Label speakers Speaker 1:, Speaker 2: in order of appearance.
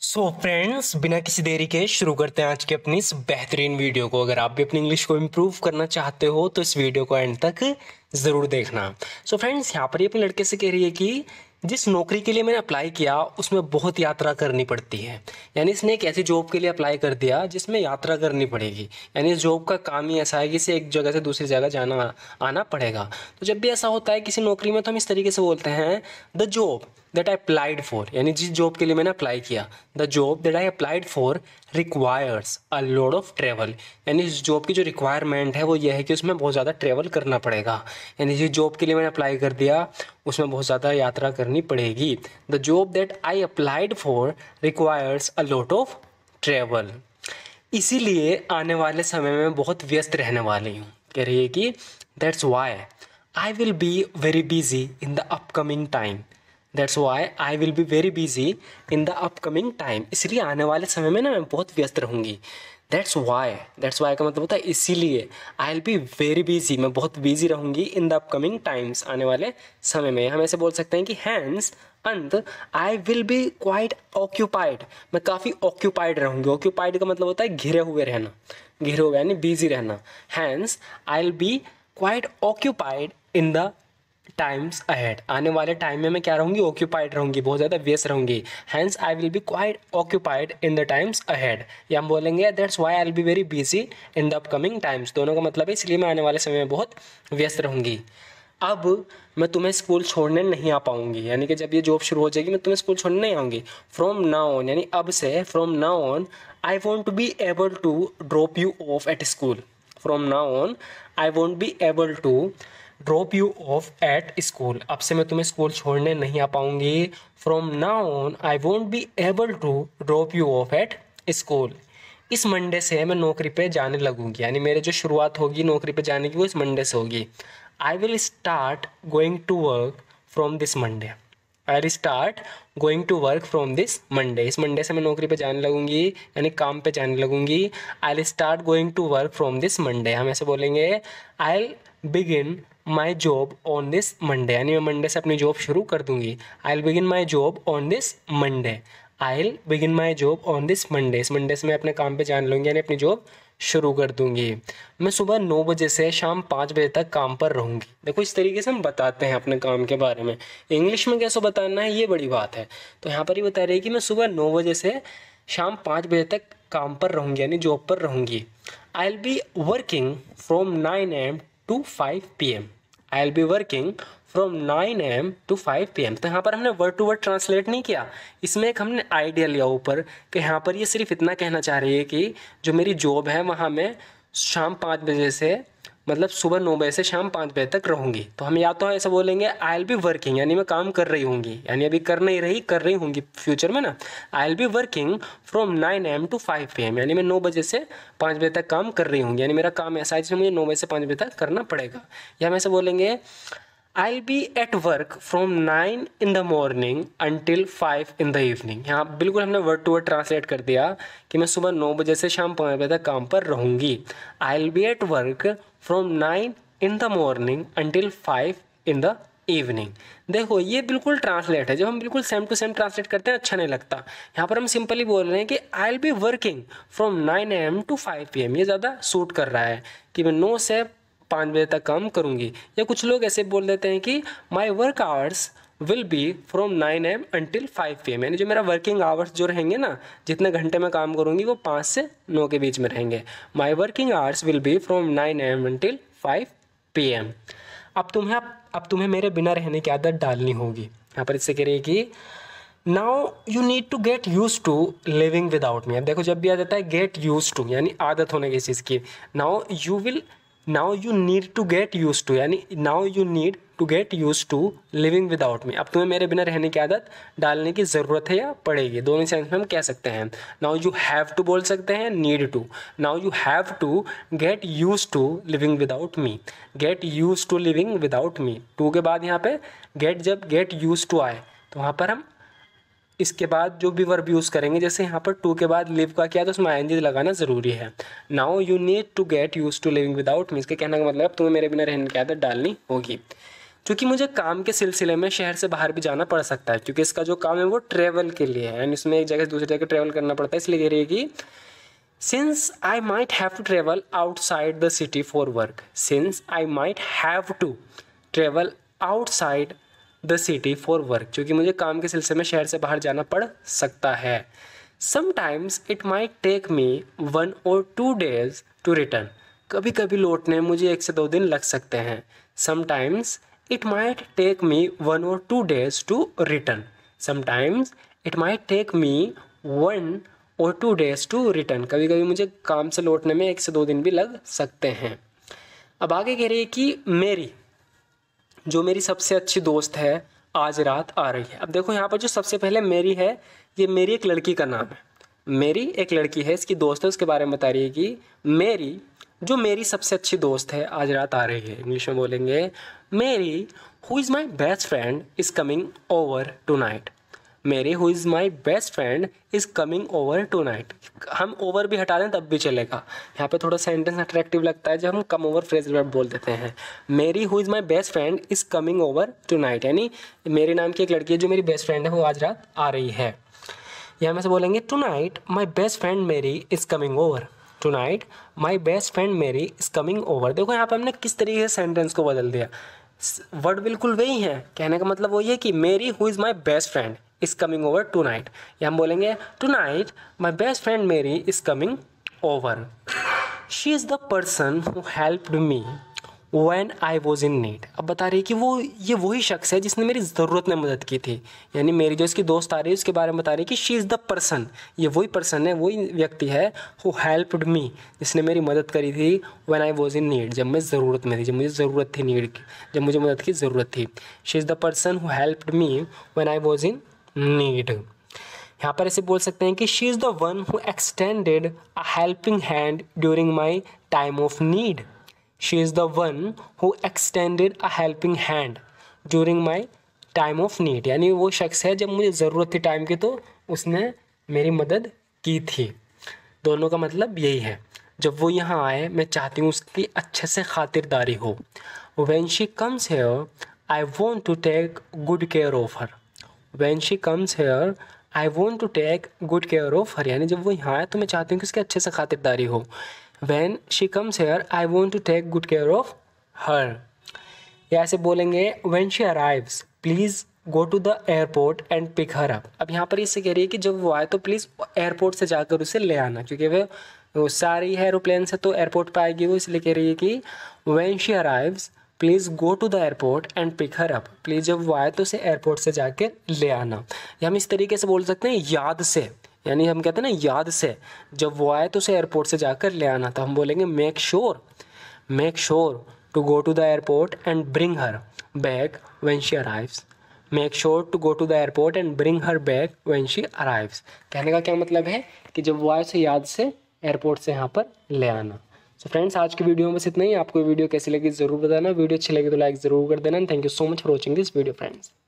Speaker 1: Friends, बिना किसी देरी के शुरू करते हैं आज की अपनी इस बेहतरीन वीडियो को। अगर आप भी अपनी इंग्लिश को इम्प्रूव करना चाहते हो तो इस वीडियो को एंड तक ज़रूर देखना। फ्रेंड्स, यहाँ पर ये अपने लड़के से कह रही है कि जिस नौकरी के लिए मैंने अप्लाई किया उसमें बहुत यात्रा करनी पड़ती है। यानी इसने एक ऐसी जॉब के लिए अप्लाई कर दिया जिसमें यात्रा करनी पड़ेगी। यानी इस जॉब का काम ही ऐसा है कि इसे एक जगह से दूसरी जगह जाना आना पड़ेगा। तो जब भी ऐसा होता है किसी नौकरी में तो हम इस तरीके से बोलते हैं the job that I applied for, यानी जिस जॉब के लिए मैंने अप्लाई किया। The job that I applied for requires a lot of travel, यानी इस जॉब की जो रिक्वायरमेंट है वो ये है कि उसमें बहुत ज़्यादा ट्रेवल करना पड़ेगा। यानी जिस जॉब के लिए मैंने अप्लाई कर दिया उसमें बहुत ज़्यादा यात्रा करनी पड़ेगी। The job that I applied for requires a lot of travel, इसीलिए आने वाले समय में बहुत व्यस्त रहने वाली हूँ। कह रही है कि that's why I will be very busy in the upcoming time. That's why I will be very busy in the upcoming time, इसलिए आने वाले समय में ना मैं बहुत व्यस्त रहूँगी। दैट्स वाई का मतलब होता है इसीलिए। I will be very busy, मैं बहुत बिजी रहूँगी इन द अपकमिंग टाइम्स, आने वाले समय में। हम ऐसे बोल सकते हैं कि हैंस अंत I will be quite occupied, मैं काफ़ी ऑक्यूपाइड रहूँगी। ऑक्यूपाइड का मतलब होता है घिरे हुए रहना, घिरे हुए यानी बिजी रहना। Hence I will be quite occupied in the times ahead, आने वाले टाइम में मैं क्या रहूँगी, ऑक्यूपाइड रहूँगी, बहुत ज़्यादा व्यस्त रहूँगी। Hence I will be quite occupied in the times ahead, या हम बोलेंगे that's why I will be very busy in the upcoming times. दोनों का मतलब है इसलिए मैं आने वाले समय में बहुत व्यस्त रहूँगी। अब मैं तुम्हें स्कूल छोड़ने नहीं आ पाऊंगी, यानी कि जब ये जॉब शुरू हो जाएगी मैं तुम्हें स्कूल छोड़ने नहीं आऊँगी। फ्रॉम नाउ ऑन, यानी अब से, from now on I want to be able to drop you off at school. From now on I won't be able to drop you off at school, अब से मैं तुम्हें स्कूल छोड़ने नहीं आ पाऊंगी। From now on I won't be able to drop you off at school, इस Monday से मैं नौकरी पे जाने लगूंगी, यानी मेरे जो शुरुआत होगी नौकरी पे जाने की वो इस मंडे से होगी। I will start going to work from this Monday. I will start going to work from this Monday, इस मंडे से मैं नौकरी पे जाने लगूंगी, यानी काम पे जाने लगूंगी। I will start going to work from this Monday, हम ऐसे बोलेंगे I will begin my job on this Monday, यानी मैं मंडे से अपनी जॉब शुरू कर दूंगी। I will begin my job on this Monday, I will begin my job on this Monday, इस मंडे से मैं अपने काम पे जाने लूँगी, यानी अपनी जॉब शुरू कर दूंगी। मैं सुबह 9 बजे से शाम 5 बजे तक काम पर रहूँगी। देखो इस तरीके से हम बताते हैं अपने काम के बारे में। इंग्लिश में कैसे बताना है ये बड़ी बात है। तो यहाँ पर ही बता रही है कि मैं सुबह 9 बजे से शाम 5 बजे तक काम पर रहूँगी, यानी जॉब पर रहूँगी। I will be working from 9 AM to 5 PM। I will be working from 9 AM to 5 PM। तो यहाँ पर हमने वर्ड टू वर्ड ट्रांसलेट नहीं किया, इसमें एक हमने आइडिया लिया ऊपर कि यहाँ पर ये सिर्फ इतना कहना चाह रही है कि जो मेरी जॉब है वहाँ मैं शाम 5 बजे से, मतलब सुबह 9 बजे से शाम 5 बजे तक रहूँगी। तो हम या तो ऐसा बोलेंगे आई विल बी वर्किंग, यानी मैं काम कर रही होंगी, यानी अभी कर नहीं रही, कर रही होंगी फ्यूचर में ना। I will be working from 9 AM to 5 PM, यानी मैं 9 बजे से 5 बजे तक काम कर रही होंगी, यानी मेरा काम ऐसा है जिसमें मुझे 9 बजे से 5 बजे तक करना पड़ेगा। या हम ऐसे बोलेंगे I will be at work from 9 in the morning until 5 in the evening। यहाँ बिल्कुल हमने वर्ड टू वर्ड ट्रांसलेट कर दिया कि मैं सुबह 9 बजे से शाम 5 बजे तक काम पर रहूँगी। I will be at work from 9 in the morning until 5 in the evening। देखो ये बिल्कुल ट्रांसलेट है, जब हम बिल्कुल सेम टू सेम ट्रांसलेट करते हैं अच्छा नहीं लगता। यहाँ पर हम सिंपली बोल रहे हैं कि I will be working from 9 AM to 5 PM, ये ज़्यादा सूट कर रहा है कि मैं 9 से 5 बजे तक काम करूंगी। या कुछ लोग ऐसे बोल देते हैं कि my work hours will be from 9 AM until 5 PM, यानी जो मेरा वर्किंग आवर्स जो रहेंगे ना, जितने घंटे मैं काम करूंगी वो 5 से 9 के बीच में रहेंगे। My working hours will be from 9 AM until 5 PM। अब तुम्हें मेरे बिना रहने की आदत डालनी होगी। यहाँ पर इससे कह रही है कि now you need to get used to living without me. अब देखो जब भी आ जाता है गेट यूज टू, यानी आदत होने की चीज़ की। Now you need to get used to, यानी now you need to get used to living without me, अब तुम्हें मेरे बिना रहने की आदत डालने की ज़रूरत है या पड़ेगी। दोनों सेंस में हम कह सकते हैं। नाउ यू हैव टू बोल सकते हैं, need to. Now you have to get used to living without me, get used to living without me. To के बाद यहाँ पे जब गेट यूज टू आए तो वहाँ पर हम इसके बाद जो भी वर्ब यूज़ करेंगे, जैसे यहाँ पर टू के बाद लिव का किया तो उसमें आईएनजी लगाना ज़रूरी है। Now you need to get used to living without me, इसके कहने का मतलब तुम्हें मेरे बिना रहने की आदत डालनी होगी। क्योंकि मुझे काम के सिलसिले में शहर से बाहर भी जाना पड़ सकता है, क्योंकि इसका जो काम है वो ट्रेवल के लिए है, एंड इसमें एक जगह से दूसरी जगह ट्रेवल करना पड़ता है। इसलिए कह रही है कि since I might have to travel outside the city for work, since I might have to travel outside the city for work, क्योंकि मुझे काम के सिलसिले में शहर से बाहर जाना पड़ सकता है। Sometimes it might take me 1 or 2 days to return, कभी कभी लौटने में मुझे 1 से 2 दिन लग सकते हैं। Sometimes it might take me 1 or 2 days to return, sometimes it might take me 1 or 2 days to return, कभी कभी मुझे काम से लौटने में 1 से 2 दिन भी लग सकते हैं। अब आगे कह रही है कि मेरी जो मेरी सबसे अच्छी दोस्त है आज रात आ रही है। अब देखो यहाँ पर जो सबसे पहले मेरी है, ये मेरी एक लड़की का नाम है, मेरी एक लड़की है, इसकी दोस्त है, उसके बारे में बता रही है कि मेरी जो मेरी सबसे अच्छी दोस्त है आज रात आ रही है। इंग्लिश में बोलेंगे Mary who is my best friend is coming over tonight, Mary who is my best friend is coming over tonight. हम ओवर भी हटा दें तब भी चलेगा, यहाँ पे थोड़ा सेंटेंस अट्रैक्टिव लगता है जब हम कम ओवर फ्रेजल वर्ब बोल देते हैं। Mary who is my best friend is coming over tonight, यानी मेरे नाम की एक लड़की है जो मेरी बेस्ट फ्रेंड है वो आज रात आ रही है। यहाँ में से बोलेंगे tonight my best friend Mary is coming over, tonight my best friend Mary is coming over. देखो यहाँ पर हमने किस तरीके से सेंटेंस को बदल दिया, वर्ड बिल्कुल वही है, कहने का मतलब वही है कि Mary who is my best friend is coming over tonight, या हम बोलेंगे tonight my best friend Mary is coming over. She is the person who helped me when I was in need. अब बता रही है कि ये वही शख्स है जिसने मेरी ज़रूरत में मदद की थी, यानी मेरी जो इसकी दोस्त आ रही है उसके बारे में बता रही है कि शी इज़ द पर्सन, ये वही पर्सन है, वही व्यक्ति है हु हेल्प्ड मी, जिसने मेरी मदद करी थी when I was in need, जब मैं ज़रूरत में थी, जब मुझे ज़रूरत थी नीड की, जब मुझे मदद की ज़रूरत थी। She is the person who helped me when I was in need. यहाँ पर ऐसे बोल सकते हैं कि she is the one who extended a helping hand during my time of need, she is the one who extended a helping hand during my time of need, यानी वो शख्स है जब मुझे ज़रूरत थी टाइम की तो उसने मेरी मदद की थी। दोनों का मतलब यही है, जब वो यहाँ आए मैं चाहती हूँ उसकी अच्छे से खातिरदारी हो। When she comes here I want to take good care of her, when she comes here I want to take good care of her, यानी जब वो यहाँ आए तो मैं चाहती हूँ कि उसकी अच्छे से खातिरदारी हो। When she comes here, I want to take good care of her. या ऐसे बोलेंगे when she arrives, please go to the airport and pick her up. अब यहाँ पर इससे कह रही है कि जब वो आए तो प्लीज़ एयरपोर्ट से जाकर उसे ले आना, क्योंकि वो सारी है एरोप्लेन से तो एयरपोर्ट पर आएगी वो, इसलिए कह रही है कि when she arrives, please go to the airport and pick her up, please जब वो आए तो उसे एयरपोर्ट से जाकर ले आना। या हम इस तरीके से बोल सकते हैं याद से, यानी हम कहते हैं ना याद से, जब वो आए तो उसे एयरपोर्ट से जाकर ले आना, तो हम बोलेंगे make sure to go to the airport and bring her back when she arrives, make sure to go to the airport and bring her back when she arrives. कहने का क्या मतलब है कि जब वो आए उसे याद से एयरपोर्ट से यहाँ पर ले आना। सो फ्रेंड्स, आज की वीडियो में बस इतना ही। आपको वीडियो कैसी लगी ज़रूर बताना, वीडियो अच्छी लगी तो लाइक ज़रूर कर देना। Thank you so much for watching this video friends.